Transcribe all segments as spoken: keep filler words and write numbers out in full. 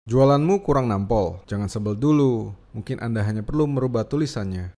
Jualanmu kurang nampol, jangan sebel dulu. Mungkin Anda hanya perlu merubah tulisannya.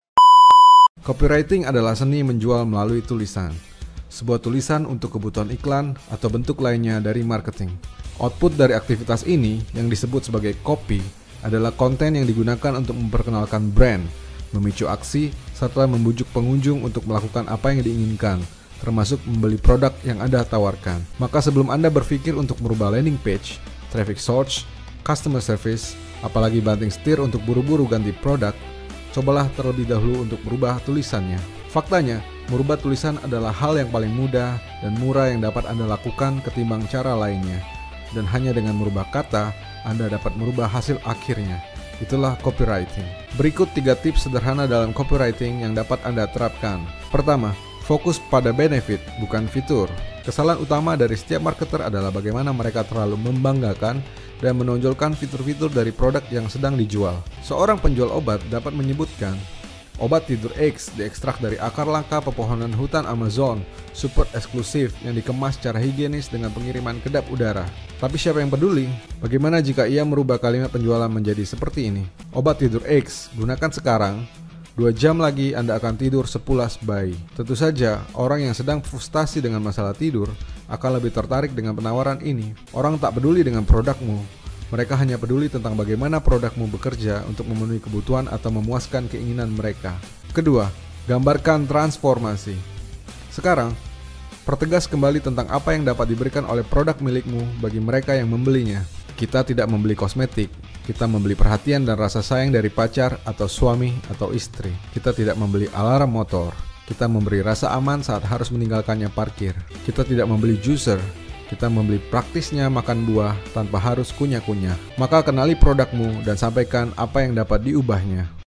Copywriting adalah seni menjual melalui tulisan. Sebuah tulisan untuk kebutuhan iklan atau bentuk lainnya dari marketing. Output dari aktivitas ini yang disebut sebagai copy adalah konten yang digunakan untuk memperkenalkan brand, memicu aksi, serta membujuk pengunjung untuk melakukan apa yang diinginkan, termasuk membeli produk yang Anda tawarkan. Maka sebelum Anda berpikir untuk merubah landing page, traffic source, customer service, apalagi banting setir untuk buru-buru ganti produk, cobalah terlebih dahulu untuk merubah tulisannya. Faktanya, merubah tulisan adalah hal yang paling mudah dan murah yang dapat Anda lakukan ketimbang cara lainnya. Dan hanya dengan merubah kata, Anda dapat merubah hasil akhirnya. Itulah copywriting. Berikut tiga tips sederhana dalam copywriting yang dapat Anda terapkan. Pertama, fokus pada benefit, bukan fitur. Kesalahan utama dari setiap marketer adalah bagaimana mereka terlalu membanggakan dan menonjolkan fitur-fitur dari produk yang sedang dijual. Seorang penjual obat dapat menyebutkan, obat tidur X diekstrak dari akar langka pepohonan hutan Amazon, super eksklusif yang dikemas secara higienis dengan pengiriman kedap udara. Tapi siapa yang peduli? Bagaimana jika ia merubah kalimat penjualan menjadi seperti ini? Obat tidur X, gunakan sekarang. Dua jam lagi Anda akan tidur sepulas bayi. Tentu saja, orang yang sedang frustasi dengan masalah tidur akan lebih tertarik dengan penawaran ini. Orang tak peduli dengan produkmu. Mereka hanya peduli tentang bagaimana produkmu bekerja untuk memenuhi kebutuhan atau memuaskan keinginan mereka. Kedua, gambarkan transformasi. Sekarang, pertegas kembali tentang apa yang dapat diberikan oleh produk milikmu bagi mereka yang membelinya. Kita tidak membeli kosmetik, kita membeli perhatian dan rasa sayang dari pacar atau suami atau istri. Kita tidak membeli alarm motor, kita memberi rasa aman saat harus meninggalkannya parkir. Kita tidak membeli juicer, kita membeli praktisnya makan buah tanpa harus kunyah-kunyah. Maka kenali produkmu dan sampaikan apa yang dapat diubahnya.